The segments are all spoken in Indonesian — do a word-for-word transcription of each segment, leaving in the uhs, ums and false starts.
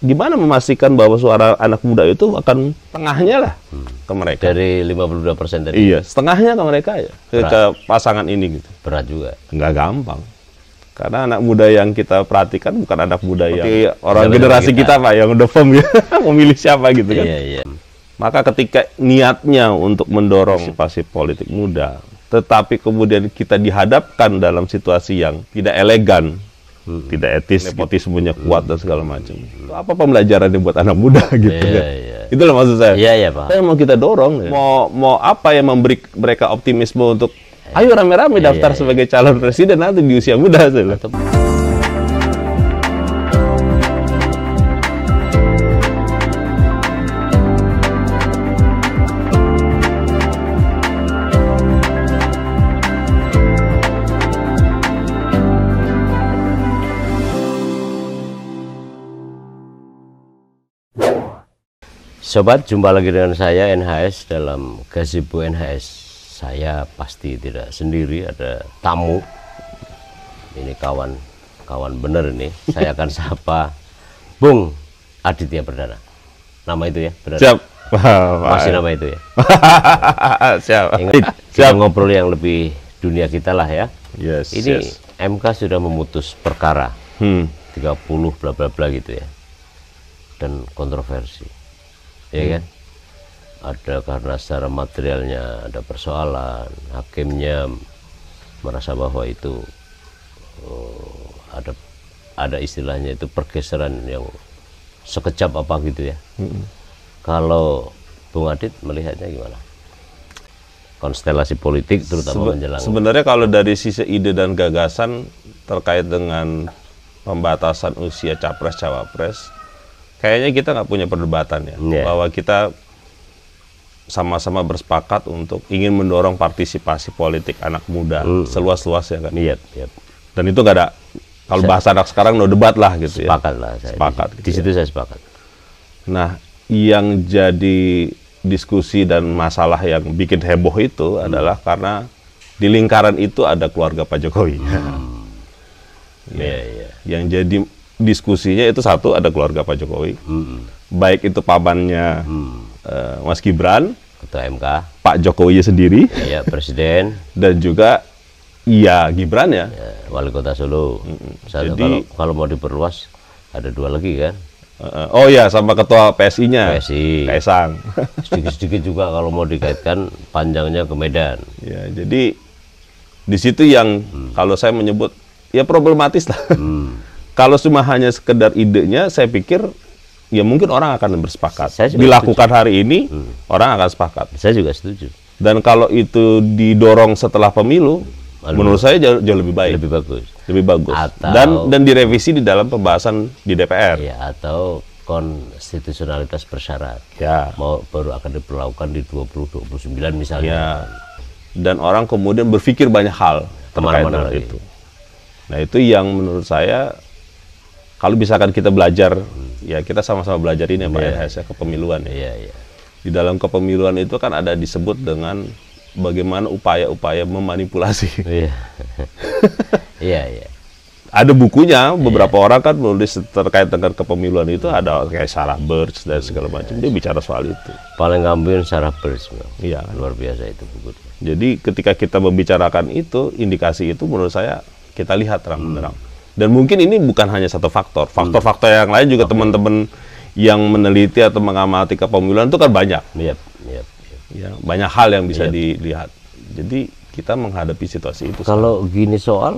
gimana memastikan bahwa suara anak muda itu akan tengahnya lah hmm. ke mereka. Dari lima puluh dua persen tadi? Iya, setengahnya ke mereka ya, ke, ke pasangan ini gitu. Berat juga? Nggak gampang. Karena anak muda yang kita perhatikan bukan anak muda yang seperti orang Jalan generasi kita. kita Pak, yang udah firm ya, memilih siapa gitu kan. Iya, iya. Maka ketika niatnya untuk mendorong partisipasi politik muda, tetapi kemudian kita dihadapkan dalam situasi yang tidak elegan, Hmm. tidak etis, nepotismenya kuat dan segala macam. Hmm. Apa pembelajarannya buat anak muda gitu yeah, kan? Yeah. Itulah maksud saya. Iya, yeah, iya, Pak. Saya mau kita dorong, ya. mau mau apa yang memberi mereka optimisme untuk ayo rame-rame yeah, daftar yeah, sebagai yeah. calon presiden nanti di usia muda. Atau... Sobat, jumpa lagi dengan saya N H S dalam Gazebo N H S. Saya pasti tidak sendiri, ada tamu. Ini kawan, kawan bener ini. Saya akan sapa Bung Aditya Perdana. Nama itu ya? Benar. Siap. Masih nama itu ya? Siap. Ingat, kita Siap. ngobrol yang lebih dunia kita lah ya. Yes. Ini yes. M K sudah memutus perkara hmm. tiga puluh bla bla bla gitu ya. Dan kontroversi. Ya kan, ada karena secara materialnya ada persoalan, hakimnya merasa bahwa itu oh, ada ada istilahnya itu pergeseran yang sekejap apa gitu ya. Mm-hmm. Kalau Bung Adit melihatnya gimana? Konstelasi politik terutama Sebe menjelang. Sebenarnya kalau dari sisi ide dan gagasan terkait dengan pembatasan usia capres cawapres, kayaknya kita nggak punya perdebatan ya, yeah. bahwa kita sama-sama bersepakat untuk ingin mendorong partisipasi politik anak muda mm. seluas-luasnya kan. Yep, yep. Dan itu nggak ada, kalau bahasa anak sekarang no debat lah gitu sepakat ya. Lah saya. Sepakat. Di, gitu di situ ya. saya sepakat. Nah, yang jadi diskusi dan masalah yang bikin heboh itu hmm. adalah karena di lingkaran itu ada keluarga Pak Jokowi. Hmm. ya. Yeah, yeah. Yang jadi diskusinya itu satu, ada keluarga Pak Jokowi, hmm. baik itu pamannya hmm. uh, Mas Gibran, Ketua M K, Pak Jokowi sendiri, ya Presiden, dan juga iya Gibran ya, ya Wali Kota Solo. Hmm. Jadi kalau, kalau mau diperluas ada dua lagi kan? Uh, oh ya, sama Ketua P S I-nya, P S I, Kaisang. Sedikit-sedikit juga kalau mau dikaitkan panjangnya ke Medan. Ya, jadi di situ yang hmm. kalau saya menyebut ya problematis lah. Hmm. Kalau cuma hanya sekedar idenya, saya pikir ya mungkin orang akan bersepakat. Dilakukan setuju. Hari ini, hmm. orang akan sepakat. Saya juga setuju. Dan kalau itu didorong setelah pemilu, Lalu, menurut saya jauh, jauh lebih baik. Lebih bagus. Lebih bagus. Atau, dan dan direvisi di dalam pembahasan di D P R. Ya, atau konstitusionalitas bersyarat. Ya. Mau baru akan diperlakukan di dua ribu dua puluh sembilan misalnya. Ya. Dan orang kemudian berpikir banyak hal terkait dengan itu. Nah, itu yang menurut saya kalau misalkan kita belajar, hmm. ya kita sama-sama belajar ini ya Pak yeah. ya, kepemiluan ya. Yeah, yeah. Di dalam kepemiluan itu kan ada disebut dengan bagaimana upaya-upaya memanipulasi. Iya, iya, iya. Ada bukunya, beberapa yeah. orang kan menulis terkait dengan kepemiluan itu, hmm. ada kayak Sarah Birch dan segala macam. Dia bicara soal itu. Paling gambir Sarah Birch. Iya. Luar biasa itu buku. Jadi ketika kita membicarakan itu, indikasi itu menurut saya kita lihat terang-terang. Hmm. Dan mungkin ini bukan hanya satu faktor. Faktor-faktor yang lain juga teman-teman okay. yang meneliti atau mengamati kepemiluan itu kan banyak. Yep, yep. Ya, banyak hal yang bisa yep. dilihat. Jadi kita menghadapi situasi itu. Kalau sekarang. Gini soal,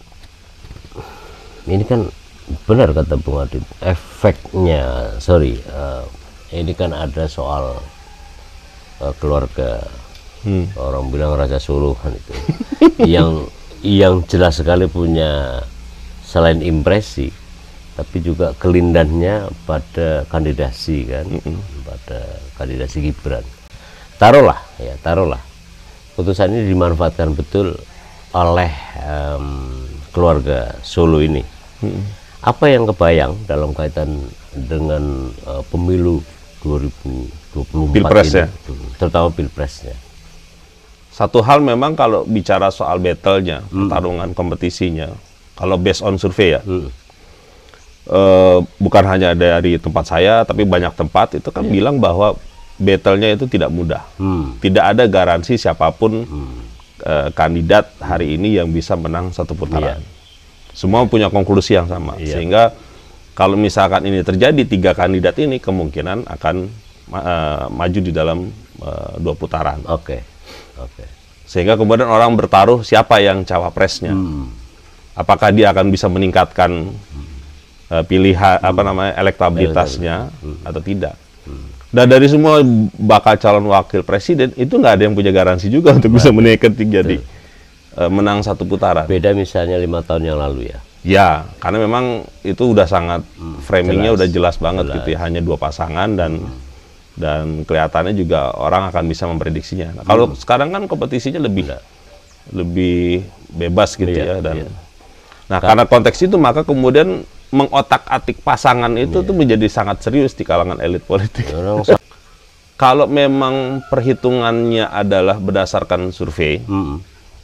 ini kan benar kata Bung Adit, efeknya, sorry, uh, ini kan ada soal uh, keluarga, hmm. orang bilang Raja Solo kan itu, yang yang jelas sekali punya selain impresi, tapi juga kelindannya pada kandidasi kan, mm -mm. pada kandidasi Gibran. Taruhlah, ya taruhlah, putusan ini dimanfaatkan betul oleh um, keluarga Solo ini. Mm-hmm. Apa yang kebayang dalam kaitan dengan uh, pemilu dua ribu dua puluh empat Pilpres ini, ya? Terutama pilpresnya. Satu hal memang kalau bicara soal battle-nya, mm. pertarungan kompetisinya, kalau based on survei ya, mm. uh, bukan hanya dari tempat saya, tapi banyak tempat itu kan yeah. bilang bahwa battle-nya itu tidak mudah. Hmm. Tidak ada garansi siapapun hmm. uh, kandidat hari ini yang bisa menang satu putaran. Yeah. Semua punya konklusi yang sama. Yeah. Sehingga kalau misalkan ini terjadi, tiga kandidat ini kemungkinan akan uh, maju di dalam uh, dua putaran. Oke. Okay. Oke. Okay. Sehingga kemudian orang bertaruh siapa yang cawapresnya. Hmm. Apakah dia akan bisa meningkatkan uh, pilihan hmm. apa namanya elektabilitasnya hmm. atau tidak. Hmm. Dan dari semua bakal calon wakil presiden itu nggak ada yang punya garansi juga untuk nah, bisa menaikkan jadi uh, menang satu putaran. Beda misalnya lima tahun yang lalu ya. Ya, karena memang itu udah sangat hmm, framingnya jelas, udah jelas banget jelas. gitu ya, hanya dua pasangan dan hmm. dan kelihatannya juga orang akan bisa memprediksinya. Nah, kalau hmm. sekarang kan kompetisinya lebih Tidak. lebih bebas gitu iya, ya dan. Iya. Nah, kan. karena konteks itu maka kemudian mengotak-atik pasangan itu iya. tuh menjadi sangat serius di kalangan elit politik. Kalau memang perhitungannya adalah berdasarkan survei, hmm.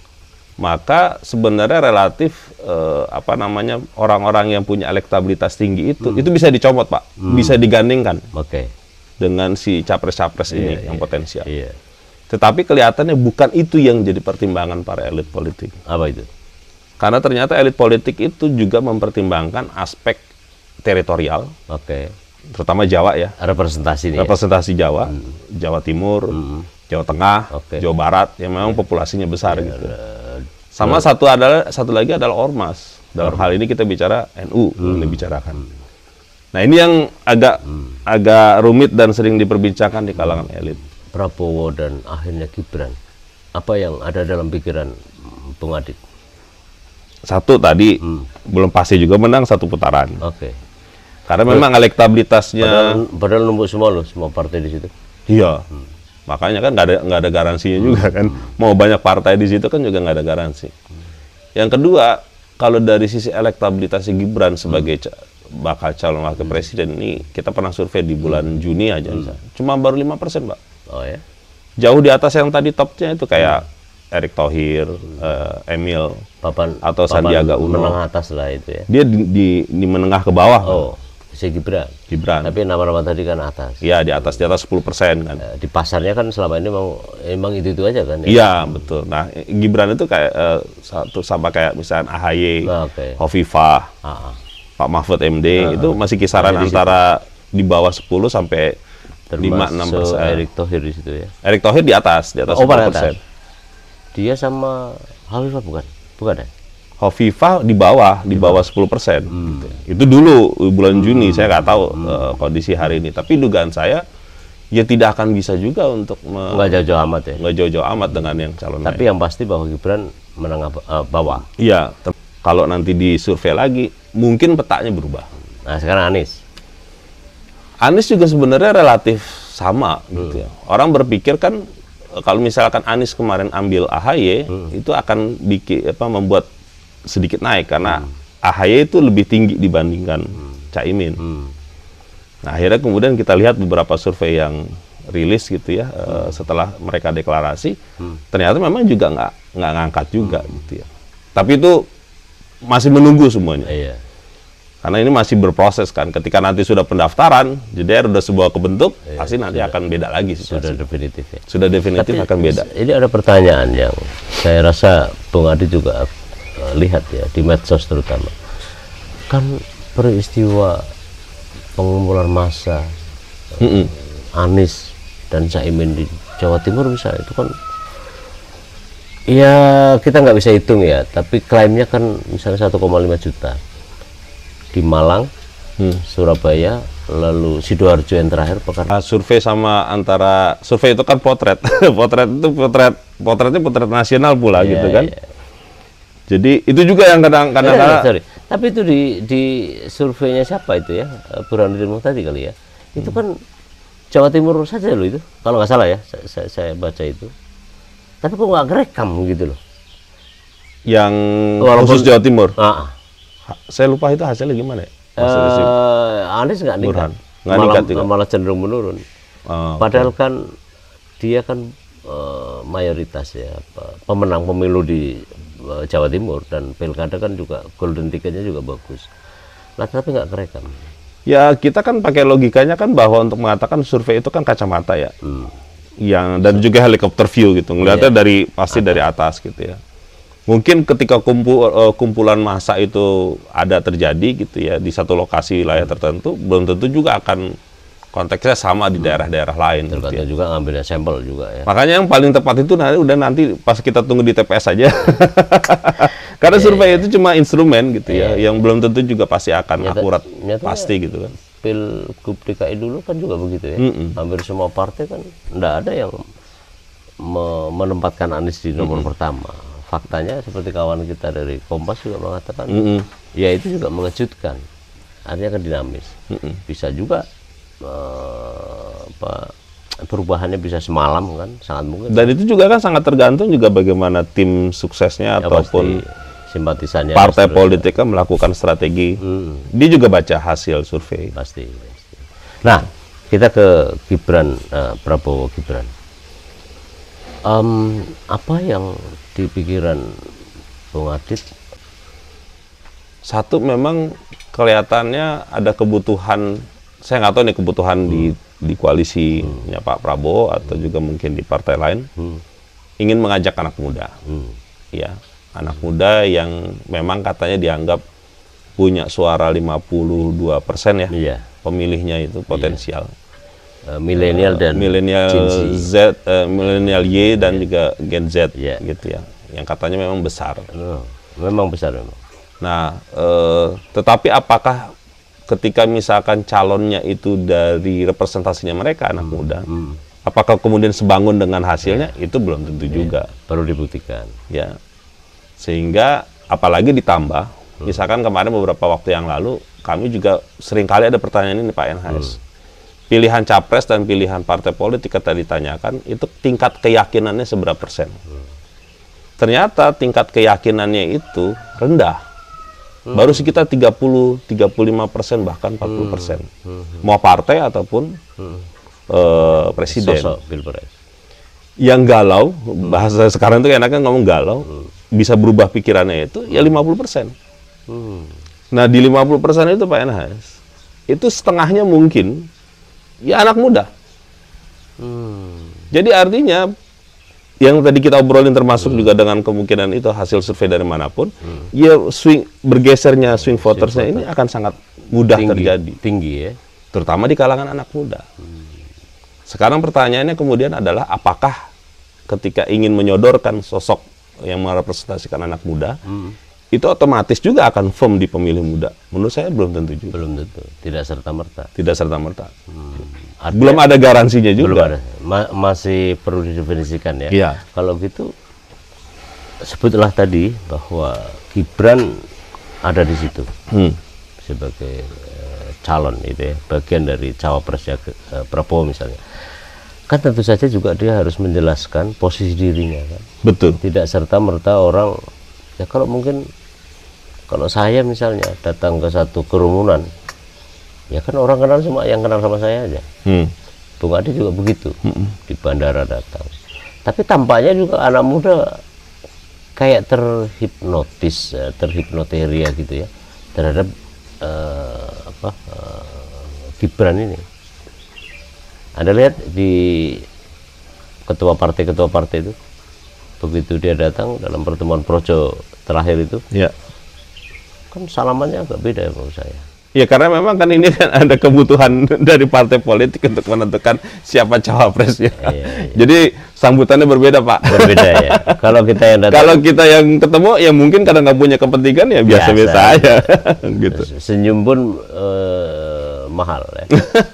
maka sebenarnya relatif eh, apa namanya orang-orang yang punya elektabilitas tinggi itu hmm. itu bisa dicomot, Pak, hmm. bisa digandingkan okay. dengan si capres-capres iya, ini iya, yang potensial. Iya. Tetapi kelihatannya bukan itu yang jadi pertimbangan para elit politik. Apa itu? Karena ternyata elit politik itu juga mempertimbangkan aspek teritorial, okay. terutama Jawa ya. Representasi nih. Representasi ya? Jawa, hmm. Jawa Timur, hmm. Jawa Tengah, okay. Jawa Barat, yang memang populasinya besar ya, gitu. Sama satu adalah satu lagi adalah ormas. Dalam hal ini kita bicara N U hmm. yang dibicarakan. Nah ini yang agak hmm. agak rumit dan sering diperbincangkan di kalangan elit. Prabowo dan akhirnya Gibran, apa yang ada dalam pikiran Bung Adit? Satu tadi hmm. belum pasti juga menang satu putaran. Oke. Okay. Karena memang elektabilitasnya. Padahal, padahal numpuk semua loh, semua partai di situ. Iya. Hmm. Makanya kan nggak ada nggak ada garansinya hmm. juga kan. Hmm. Mau banyak partai di situ kan juga nggak ada garansi. Hmm. Yang kedua, kalau dari sisi elektabilitasnya Gibran sebagai hmm. bakal calon wakil hmm. presiden ini, kita pernah survei di bulan hmm. Juni aja, hmm. cuma baru lima persen, Pak. Oh ya. Jauh di atas yang tadi topnya itu kayak hmm. Erick Thohir, hmm. uh, Emil, papan, atau papan Sandiaga Uno. Menengah atas lah itu ya. Dia di, di, di menengah ke bawah. Oh, si Gibran. Gibran. Tapi nama-nama tadi kan atas. Iya, di atas, di atas sepuluh persen kan. Di pasarnya kan selama ini mau emang itu-itu aja kan. Iya, ya? betul. Nah, Gibran itu kayak uh, satu sama kayak misalnya A H Y, nah, okay. Hovifah, ah. Pak Mahfud M D, ah. itu masih kisaran nah, antara di, di bawah sepuluh sampai lima enam persen. Erick Thohir di situ ya. Erick Thohir di atas, di atas oh, sepuluh persen. Dia sama Hovifah bukan? Bukan ya? Hovifah di bawah, di bawah sepuluh persen. Hmm. Gitu. Itu dulu bulan hmm. Juni, saya nggak tahu hmm. uh, kondisi hari ini. Tapi dugaan saya, ya tidak akan bisa juga untuk nggak jauh-jauh amat ya. Nggak jauh-jauh amat dengan yang calon. Tapi lain. Yang pasti bahwa Gibran menengah uh, bawah. Iya. Kalau nanti di survei lagi, mungkin petanya berubah. Nah sekarang Anies. Anies juga sebenarnya relatif sama, hmm. gitu ya. Orang berpikir kan kalau misalkan Anies kemarin ambil A H Y, hmm. itu akan bikin apa membuat sedikit naik karena hmm. A H Y itu lebih tinggi dibandingkan hmm. Caimin. Hmm. Nah, akhirnya kemudian kita lihat beberapa survei yang rilis gitu ya, hmm. uh, setelah mereka deklarasi, hmm. ternyata memang juga nggak nggak ngangkat juga hmm. gitu ya. Tapi itu masih menunggu semuanya. Iya. Karena ini masih berproses kan. Ketika nanti sudah pendaftaran, J D R sudah sebuah kebentuk, iya, pasti nanti sudah, akan beda lagi situasi. Sudah definitif ya. Sudah definitif Tapi, akan beda. Ini ada pertanyaan yang saya rasa Bung Adi juga uh, lihat ya di medsos terutama. Kan peristiwa pengumpulan massa mm -mm. Anies dan Caimin di Jawa Timur misalnya itu kan ya kita nggak bisa hitung ya, tapi klaimnya kan misalnya satu koma lima juta. Di Malang, hmm. Surabaya, lalu Sidoarjo yang terakhir pekan. Nah, survei sama antara survei itu kan potret, potret itu potret, potretnya potret nasional pula yeah, gitu kan. Yeah. Jadi itu juga yang kadang-kadang. Yeah, sorry. Tapi itu di di surveinya siapa itu ya, Burhanuddin Muhtadi kali ya. Hmm. Itu kan Jawa Timur saja loh itu, kalau nggak salah ya, saya, saya, saya baca itu. Tapi kok nggak ngerekam gitu loh. Yang khusus Jawa Timur. Ah. Saya lupa itu hasilnya gimana ya? Uh, Anies nggak nikah, malah, malah cenderung menurun. Oh, Padahal okay. kan dia kan uh, mayoritas ya pemenang pemilu di uh, Jawa Timur dan pilkada kan juga golden ticketnya juga bagus. Lah tapi nggak kerekam. Ya kita kan pakai logikanya kan bahwa untuk mengatakan survei itu kan kacamata ya, Hmm. yang dan juga helikopter view gitu, ngelihatnya Iya. dari pasti dari atas gitu ya. Mungkin ketika kumpul, eh, kumpulan massa itu ada terjadi gitu ya di satu lokasi wilayah tertentu, belum tentu juga akan konteksnya sama di daerah-daerah lain. Gitu ya. Tergantung juga ngambilnya sampel juga ya. Makanya yang paling tepat itu nanti udah nanti pas kita tunggu di T P S saja. Karena Iya, survei iya. itu cuma instrumen gitu ya, Iya. yang belum tentu juga pasti akan Nyata- akurat nyatanya- pasti gitu kan. Pilgub D K I dulu kan juga begitu ya. Mm-mm. Hampir semua partai kan enggak ada yang me- menempatkan Anies di nomor pertama. Faktanya seperti kawan kita dari Kompas juga mengatakan, Mm-mm. ya itu juga mengejutkan. Artinya kan dinamis. Mm-mm. Bisa juga eh, apa, perubahannya bisa semalam kan, sangat mungkin. Dan itu juga kan sangat tergantung juga bagaimana tim suksesnya Ya, ataupun pasti simpatisannya partai terus- politik kan melakukan strategi. Hmm. Dia juga baca hasil survei. Pasti, pasti. Nah, kita ke Gibran, eh, Prabowo Gibran. Em, apa yang di pikiran Bung Adit? Satu memang kelihatannya ada kebutuhan, saya nggak tahu nih kebutuhan di di koalisinya Pak Prabowo atau juga mungkin di partai lain, Hmm. ingin mengajak anak muda. Hmm. Ya, anak muda yang memang katanya dianggap punya suara lima puluh dua persen ya, Iya, pemilihnya itu potensial. eh, milenial dan Milenial Gen Z. Z, eh, milenial Y dan juga Gen Z Iya. gitu ya, yang katanya memang besar. Oh, memang besar memang. Nah, eh, tetapi apakah ketika misalkan calonnya itu dari representasinya mereka anak muda, Hmm. apakah kemudian sebangun dengan hasilnya? Itu belum tentu juga, Perlu dibuktikan. ya. Sehingga apalagi ditambah, misalkan kemarin beberapa waktu yang lalu kami juga seringkali ada pertanyaan ini Pak Enhais. Pilihan capres dan pilihan partai politik kita ditanyakan itu tingkat keyakinannya seberapa persen? Ternyata tingkat keyakinannya itu rendah. Baru sekitar tiga puluh, tiga puluh lima persen bahkan empat puluh persen. Mau partai ataupun eh, presiden. Sosok Pilpres. Yang galau, bahasa sekarang itu enaknya ngomong galau, bisa berubah pikirannya itu ya lima puluh persen. Hmm. Nah, di lima puluh persen itu Pak Enhais, itu setengahnya mungkin ya anak muda. Hmm. Jadi artinya yang tadi kita obrolin termasuk juga dengan kemungkinan itu hasil survei dari manapun, ya swing bergesernya swing votersnya ini akan sangat mudah Tinggi, terjadi, tinggi ya. terutama di kalangan anak muda. Sekarang pertanyaannya kemudian adalah apakah ketika ingin menyodorkan sosok yang merepresentasikan anak muda, itu otomatis juga akan firm di pemilih muda? Menurut saya belum tentu juga. Belum tentu, tidak serta merta. Tidak serta-merta. Artinya- Belum ada garansinya juga. Belum ada. Ma- masih perlu didefinisikan ya. Iya. Kalau gitu sebutlah tadi bahwa Gibran ada di situ Hmm. sebagai eh, calon itu ya, bagian dari cawapresnya ke- eh, Prabowo misalnya. Kan tentu saja juga dia harus menjelaskan posisi dirinya kan. Betul. Tidak serta merta orang ya kalau mungkin kalau saya misalnya datang ke satu kerumunan ya kan orang kenal semua yang kenal sama saya aja. Hmm. Bung Adi juga begitu di bandara datang. Tapi tampaknya juga anak muda kayak terhipnotis, eh, terhipnoteria gitu ya terhadap eh, apa eh, Gibran ini. Anda lihat di ketua partai-ketua partai itu begitu dia datang dalam pertemuan projo terakhir itu Ya. kan salamannya agak beda ya menurut saya. Ya karena memang kan ini kan ada kebutuhan dari partai politik untuk menentukan siapa cawapresnya. Iya, iya. Jadi sambutannya berbeda Pak. Berbeda ya. Kalau kita yang datang Kalau kita yang ketemu ya mungkin karena nggak punya kepentingan ya biasa-biasa Biasa. aja. Gitu. senyum pun eh, mahal ya.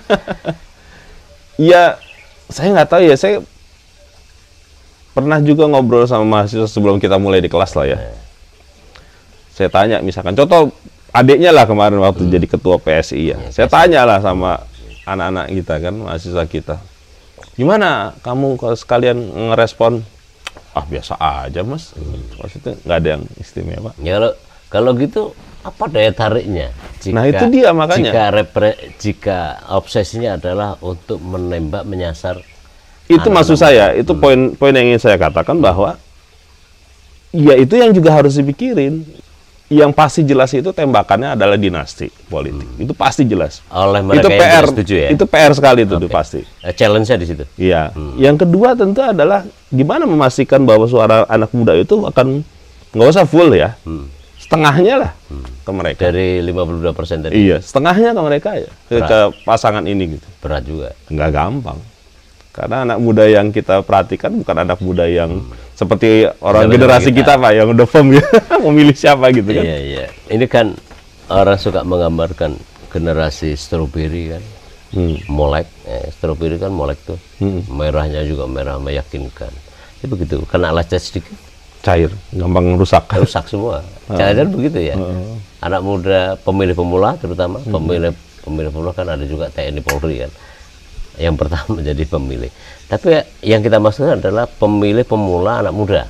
Ya saya nggak tahu ya, saya pernah juga ngobrol sama mahasiswa sebelum kita mulai di kelas lah ya. Saya tanya misalkan contoh adiknya lah kemarin waktu jadi ketua P S I ya. Saya tanya lah sama anak-anak kita kan, mahasiswa kita. Gimana kamu kalau sekalian ngerespon? Ah biasa aja mas. Maksudnya nggak ada yang istimewa. Ya kalau kalau gitu apa daya tariknya? Jika, Nah, itu dia makanya. Jika repre, jika obsesinya adalah untuk menembak menyasar. Itu anak-anak maksud saya, itu poin-poin yang ingin saya katakan bahwa ya itu yang juga harus dipikirin. yang pasti jelas itu tembakannya adalah dinasti politik. Hmm. Itu pasti jelas. Oleh mereka itu P R, yang setuju ya? Itu P R sekali itu, okay. itu pasti. Challenge-nya di situ. Iya. Hmm. Yang kedua tentu adalah gimana memastikan bahwa suara anak muda itu akan nggak usah full ya, hmm. setengahnya lah hmm. ke mereka. Dari lima puluh dua persen tadi. Iya, setengahnya ke mereka ya, ke, ke pasangan ini gitu. Berat juga. Nggak gampang. Karena anak muda yang kita perhatikan bukan anak muda yang hmm. seperti orang Jalan generasi kita, kita Pak, yang udah firm ya, memilih siapa gitu kan. Iya, iya. Ini kan orang suka menggambarkan generasi strawberry kan. Hmm. Molek, eh, strawberry kan molek tuh. Hmm. Merahnya juga merah meyakinkan. Itu begitu, kena lecet sedikit. Cair, gampang rusak. Rusak semua. Jangan-jangan begitu ya. Uh. Anak muda, pemilih pemula terutama, hmm. pemilih pemilih pemula kan ada juga T N I Polri kan. Yang pertama menjadi pemilih. Tapi yang kita maksudkan adalah pemilih pemula anak muda.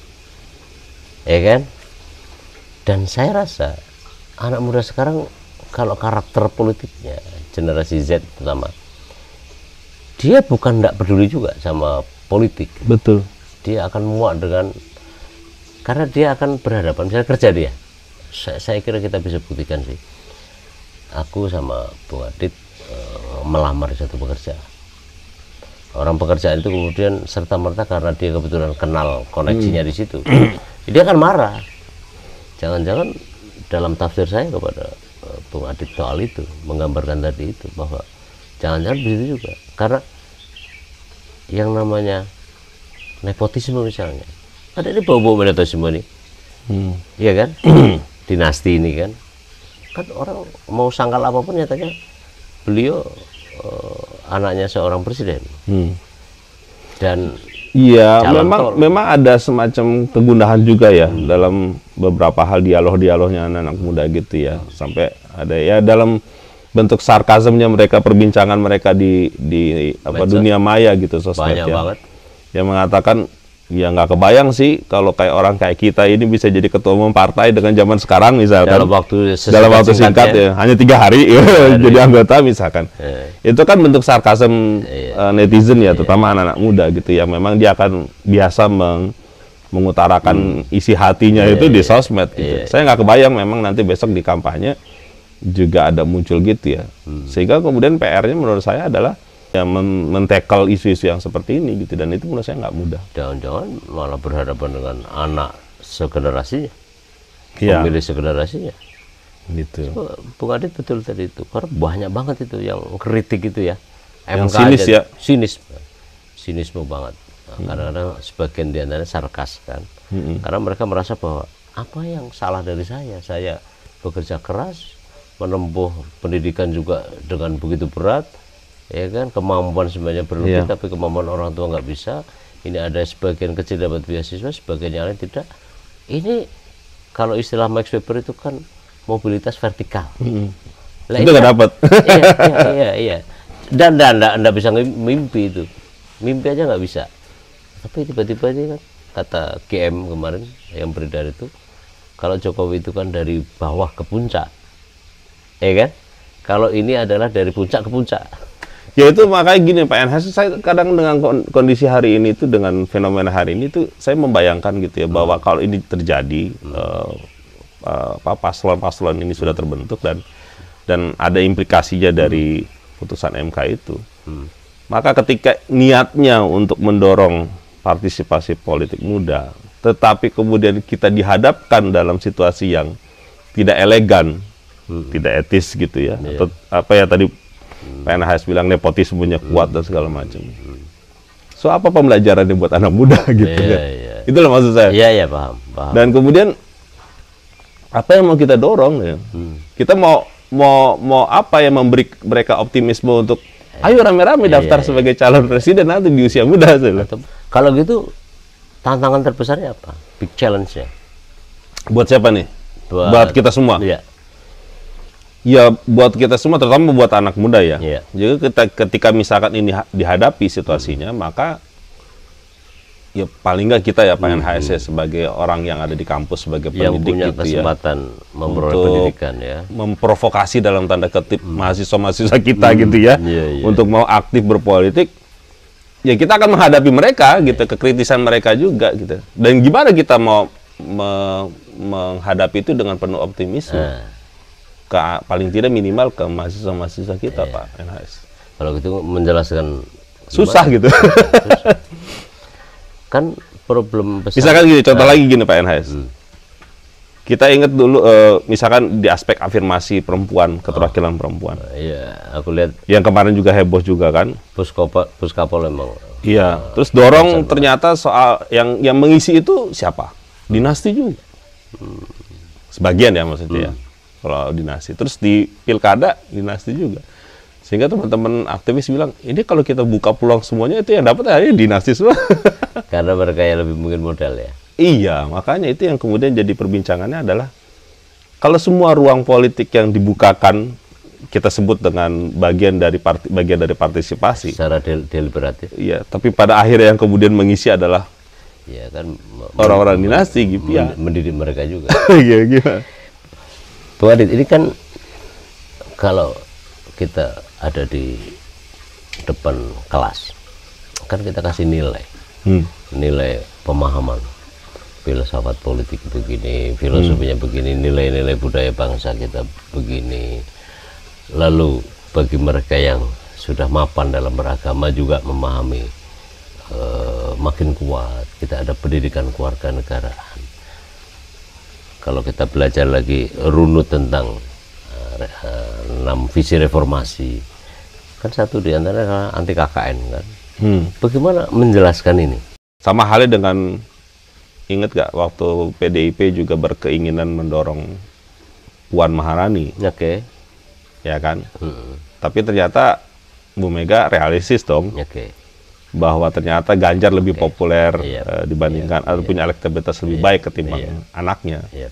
Ya kan? Dan saya rasa anak muda sekarang kalau karakter politiknya, generasi Z terutama, dia bukan tidak peduli juga sama politik. Betul. Dia akan muak dengan, karena dia akan berhadapan, misalnya kerja dia. Saya, saya kira kita bisa buktikan sih. Aku sama Bung Adit melamar di satu pekerjaan. Orang pekerjaan itu kemudian serta-merta karena dia kebetulan kenal koneksinya hmm. di situ, dia akan marah. Jangan-jangan dalam tafsir saya kepada uh, Bung Adit soal itu, menggambarkan tadi itu, bahwa jangan-jangan begitu juga. Karena yang namanya nepotisme misalnya, ada ini bau-bau nepotisme nih, hmm. iya kan? Dinasti ini kan, kan orang mau sangkal apapun nyatanya beliau uh, anaknya seorang presiden. Hmm. Dan iya, memang tol. memang ada semacam kegundahan juga ya hmm. dalam beberapa hal dialog-dialognya anak-anak muda gitu ya. Hmm. Sampai ada ya dalam bentuk sarkasmnya mereka, perbincangan mereka di di apa Medsos. dunia maya gitu, sosmed ya. Banget. Yang mengatakan ya nggak kebayang sih kalau kayak orang kayak kita ini bisa jadi ketua umum partai dengan zaman sekarang misalkan dalam waktu dalam waktu singkat ya, ya hanya tiga hari, hari. jadi anggota misalkan ya. Itu kan bentuk sarkasm ya. uh, netizen ya, terutama ya. anak-anak muda gitu ya, memang dia akan biasa meng mengutarakan hmm. isi hatinya ya, itu ya. di sosmed gitu. Ya. Saya nggak kebayang memang nanti besok di kampanye juga ada muncul gitu ya, hmm. sehingga kemudian P R-nya menurut saya adalah ya men-tackle isu-isu yang seperti ini gitu, dan itu menurut saya nggak mudah. Jangan-jangan malah berhadapan dengan anak segenerasinya, ya. pemilih segenerasinya. Gitu. So, Bung Adit betul tadi itu, karena banyak banget itu yang kritik itu ya, yang M K sinis ya, sinis, sinisme banget. Nah, hmm. Kadang-kadang sebagian di antaranya sarkas kan, hmm. karena mereka merasa bahwa apa yang salah dari saya, saya bekerja keras, menempuh pendidikan juga dengan begitu berat. Ya kan, kemampuan sebenarnya berlebih, yeah. tapi kemampuan orang tua nggak bisa. Ini ada sebagian kecil dapat beasiswa, sebagian yang lain tidak. Ini kalau istilah Max Weber itu kan mobilitas vertikal. Mm-hmm. Lah, itu nggak dapat. Iya, iya, iya, iya. Dan anda anda bisa mimpi itu, mimpi aja nggak bisa. Tapi tiba-tiba ini kan kata G M kemarin yang beredar itu, kalau Jokowi itu kan dari bawah ke puncak, ya kan? Kalau ini adalah dari puncak ke puncak. Ya itu makanya gini Pak Enhas, saya kadang dengan kondisi hari ini itu, dengan fenomena hari ini itu saya membayangkan gitu ya, hmm. bahwa kalau ini terjadi, hmm. uh, uh, paslon-paslon ini sudah terbentuk dan dan ada implikasinya dari putusan M K itu, hmm. maka ketika niatnya untuk mendorong partisipasi politik muda, tetapi kemudian kita dihadapkan dalam situasi yang tidak elegan, hmm. tidak etis gitu ya, yeah. atau apa ya tadi Hmm. P N H S bilang nepotismenya kuat hmm. dan segala macam. Hmm. So apa pembelajarannya buat anak muda gitu yeah, kan? Yeah. Itulah maksud saya. Iya yeah, iya yeah, paham, paham. Dan kemudian apa yang mau kita dorong ya? Hmm. Kita mau mau mau apa yang memberi mereka optimisme untuk yeah. ayo rame-rame yeah, daftar yeah, sebagai yeah. calon presiden nanti di usia muda. Atau, kalau gitu tantangan terbesarnya apa? Big challenge-nya. Buat siapa nih? Buat, buat kita semua. Iya. Ya buat kita semua, terutama buat anak muda ya. Yeah. Jadi ketika, ketika misalkan ini dihadapi situasinya, hmm. maka ya paling nggak kita ya Pak hmm. N H S ya, sebagai orang yang ada di kampus sebagai yang pendidik punya gitu kesempatan ya, memperoleh pendidikan ya, memprovokasi dalam tanda kutip hmm. mahasiswa-mahasiswa kita hmm. gitu ya, yeah, yeah. untuk mau aktif berpolitik. Ya kita akan menghadapi mereka gitu, kekritisan mereka juga gitu. Dan gimana kita mau me menghadapi itu dengan penuh optimisme. Nah. Ke, paling tidak minimal ke mahasiswa-mahasiswa kita, Iya. Pak N H S. Kalau gitu menjelaskan Susah gimana? gitu. Susah. Kan problem besar. Misalkan gini, contoh Nah. lagi gini Pak N H S. Hmm. Kita ingat dulu, eh, misalkan di aspek afirmasi perempuan, keterwakilan perempuan. Iya, aku lihat Yang kemarin juga heboh juga kan. puskapol puskapol emang. Iya. Terus dorong ternyata soal yang yang mengisi itu siapa? Dinasti juga. Sebagian ya maksudnya ya. Kalau dinasti. Terus di pilkada dinasti juga. Sehingga teman-teman aktivis bilang, ini kalau kita buka peluang semuanya itu yang dapat akhirnya dinasti semua. Karena mereka yang lebih mungkin modal ya. Iya, makanya itu yang kemudian jadi perbincangannya adalah kalau semua ruang politik yang dibukakan kita sebut dengan bagian dari parti, bagian dari partisipasi. Secara del deliberatif. Iya, tapi pada akhirnya yang kemudian mengisi adalah Ya kan orang-orang dinasti gitu ya. mendidik mereka juga. Iya, gimana? Bung Adit, ini kan kalau kita ada di depan kelas, kan kita kasih nilai, Hmm. nilai pemahaman, filsafat politik begini, filosofinya begini, nilai-nilai budaya bangsa kita begini. Lalu bagi mereka yang sudah mapan dalam beragama juga memahami, eh, makin kuat. Kita ada pendidikan kewarganegaraan. Kalau kita belajar lagi runut tentang uh, enam visi reformasi, kan satu di antara anti K K N kan. Hmm. Bagaimana menjelaskan ini? Sama halnya dengan, ingat gak waktu P D I P juga berkeinginan mendorong Puan Maharani, Oke. ya kan? Hmm. Tapi ternyata Bu Mega realistis dong, Oke. bahwa ternyata Ganjar lebih populer Iya. eh, dibandingkan atau punya elektabilitas lebih Iya. baik ketimbang Iya. anaknya. Iya.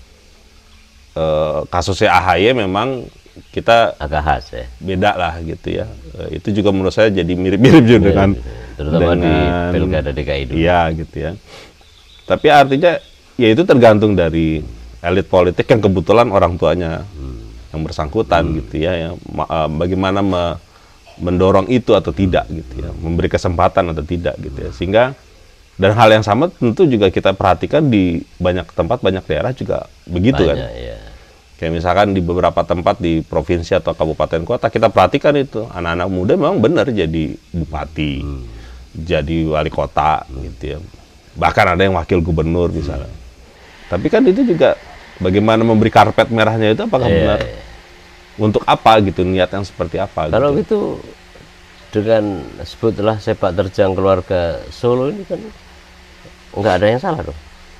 Eh, kasusnya A H Y memang kita Agak khas ya. beda lah gitu ya. Eh, itu juga menurut saya jadi mirip-mirip juga dengan Terutama di dengan- Pilkada D K I dulu. Iya gitu ya. Tapi artinya ya itu tergantung dari elit politik yang kebetulan orang tuanya yang bersangkutan gitu ya. Yang ma- eh, bagaimana me- mendorong itu atau tidak gitu ya, memberi kesempatan atau tidak gitu ya. Sehingga dan hal yang sama tentu juga kita perhatikan di banyak tempat, banyak daerah juga begitu kan. Banyak, ya. Kayak misalkan di beberapa tempat di provinsi atau kabupaten kota kita perhatikan itu anak-anak muda memang benar jadi bupati, jadi wali kota gitu ya. Bahkan ada yang wakil gubernur misalnya. Tapi kan itu juga bagaimana memberi karpet merahnya itu apakah Iya, benar iya. untuk apa gitu, niat yang seperti apa Kalau gitu. gitu dengan sebutlah sepak terjang keluarga Solo ini kan nggak ada yang salah dong.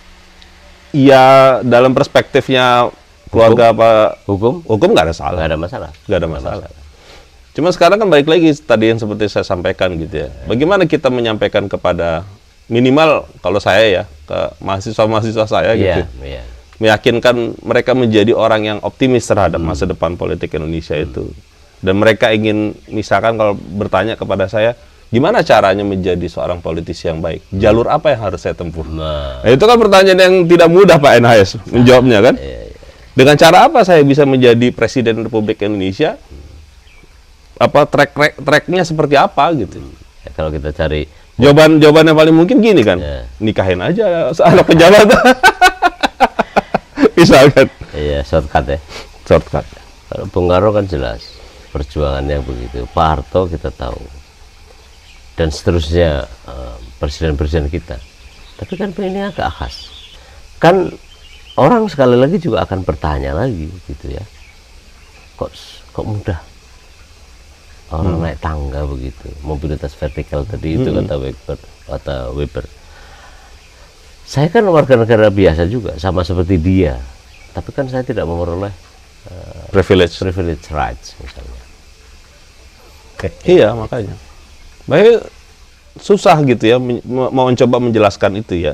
Iya, dalam perspektifnya keluarga apa Hukum hukum nggak ada salah, nggak ada masalah. nggak ada masalah. Cuma sekarang kan balik lagi tadi yang seperti saya sampaikan gitu ya. Bagaimana kita menyampaikan kepada minimal kalau saya ya ke mahasiswa-mahasiswa saya gitu, Iya, iya. meyakinkan mereka menjadi orang yang optimis terhadap masa depan politik Indonesia itu. Dan mereka ingin misalkan kalau bertanya kepada saya, gimana caranya menjadi seorang politisi yang baik? Jalur apa yang harus saya tempuh? Nah, Nah, itu kan pertanyaan yang tidak mudah Pak N H S menjawabnya kan. iya, iya. Dengan cara apa saya bisa menjadi Presiden Republik Indonesia? Apa track track tracknya seperti apa gitu? Ya, kalau kita cari Jawaban jawaban yang paling mungkin gini kan, Ya. nikahin aja anak pejabat. Misalkan ya shortcut ya. shortcut. Kalau Bung Karno kan jelas perjuangannya begitu. Pak Harto kita tahu. Dan seterusnya eh, presiden-presiden kita. Tapi kan ini agak khas. Kan orang sekali lagi juga akan bertanya lagi gitu ya. Kok kok mudah orang naik tangga begitu, mobilitas vertikal tadi itu kata Weber, kata Weber. Saya kan warga negara biasa juga, sama seperti dia, tapi kan saya tidak memperoleh uh, Privilege. privilege rights misalnya. Iya makanya. Baik susah gitu ya men- mau mencoba menjelaskan itu ya.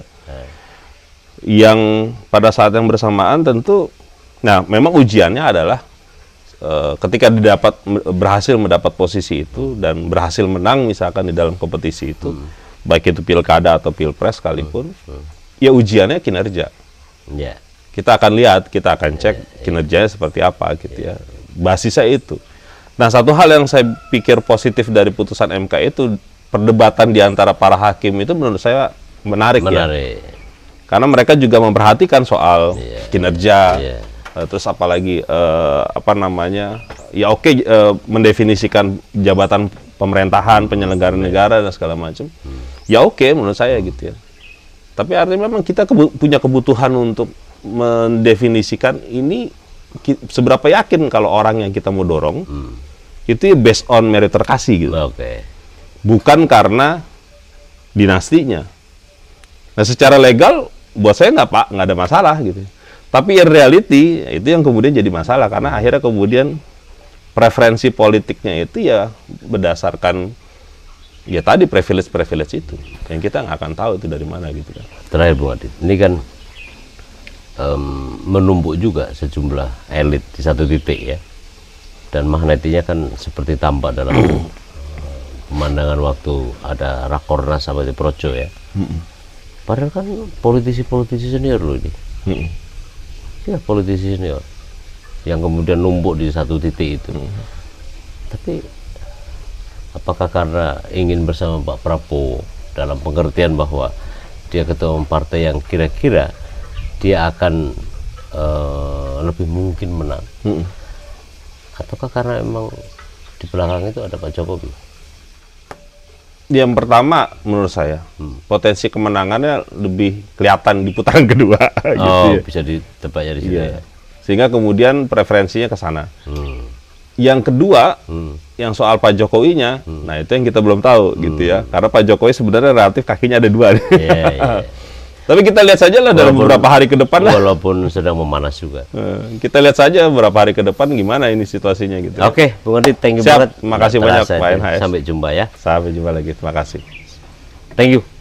Yang pada saat yang bersamaan tentu, nah memang ujiannya adalah Uh, ketika didapat berhasil mendapat posisi itu dan berhasil menang misalkan di dalam kompetisi itu, hmm. baik itu pilkada atau pilpres sekalipun, hmm. Hmm. ya ujiannya kinerja. Ya. Kita akan lihat, kita akan cek yeah, kinerjanya yeah. seperti apa gitu yeah. ya. Basisnya itu. Nah satu hal yang saya pikir positif dari putusan M K itu, perdebatan di antara para hakim itu menurut saya menarik, menarik. ya. Karena mereka juga memperhatikan soal yeah. kinerja, yeah. uh, terus apalagi uh, apa namanya, ya oke okay, uh, mendefinisikan jabatan pemerintahan, penyelenggara negara dan segala macam, hmm. ya oke okay, menurut saya gitu ya. Tapi artinya memang kita kebu punya kebutuhan untuk mendefinisikan ini seberapa yakin kalau orang yang kita mau dorong hmm. itu based on meritokrasi gitu, okay. bukan karena dinastinya. Nah secara legal buat saya nggak pak nggak ada masalah gitu. Tapi in reality itu yang kemudian jadi masalah karena akhirnya kemudian preferensi politiknya itu ya berdasarkan ya tadi privilege-privilege itu yang kita nggak akan tahu itu dari mana gitu kan. Terakhir Bung Adit, ini kan um, menumpuk juga sejumlah elit di satu titik ya, dan magnetinya kan seperti tampak dalam pemandangan waktu ada rakornas apa di Projo ya. Padahal kan politisi-politisi senior loh ini. Hmm. Ya politisi senior yang kemudian numpuk di satu titik itu. Hmm. Tapi apakah karena ingin bersama Pak Prabowo dalam pengertian bahwa dia ketua umum partai yang kira-kira dia akan uh, lebih mungkin menang? Hmm. Ataukah karena emang di belakang itu ada Pak Jokowi? Yang pertama menurut saya hmm. potensi kemenangannya lebih kelihatan di putaran kedua. Gitu oh, ya. Bisa ditebaknya di situ. Iya. Ya. Sehingga kemudian preferensinya ke sana. Hmm. Yang kedua, hmm. yang soal Pak Jokowinya, hmm. nah itu yang kita belum tahu hmm. gitu ya. Karena Pak Jokowi sebenarnya relatif kakinya ada dua. Yeah, yeah. Tapi kita lihat saja lah dalam walaupun, beberapa hari ke depan lah. Walaupun sedang memanas juga. Kita lihat saja beberapa hari ke depan gimana ini situasinya gitu. Oke, okay, Bung Adit, thank you banget. Terima kasih banyak Pak N H S. Sampai jumpa ya. Sampai jumpa lagi. Terima kasih. Thank you.